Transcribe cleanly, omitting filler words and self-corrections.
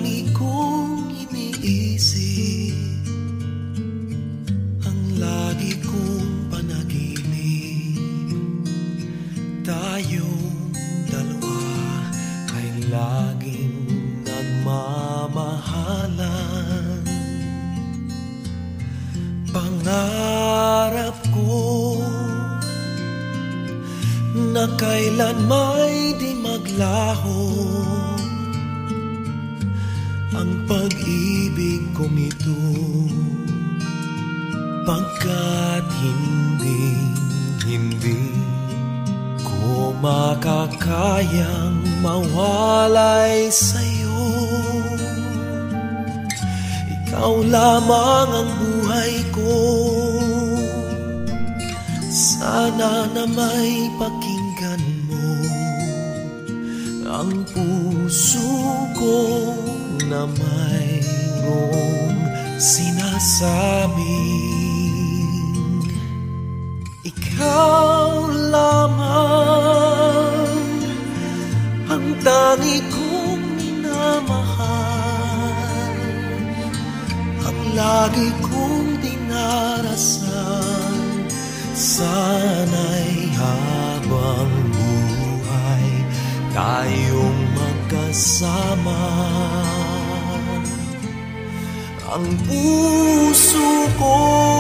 lagi kong iniisip, ang lagi kong panaginip, tayong dalawa ay laging nagmamahalan. Pangarap ko na kailan may di maglaho ang pag-ibig kong ito, pagkat hindi ko makakayang mawalay sa'yo. Ikaw lamang ang buhay ko, sana na may pakinggan mo ang puso ko na mayroong sinasabing ikaw lamang ang tangi kong minamahal, ang lagi kong dinarasal. Sana'y habang buhay tayong magkasama. Ang puso ko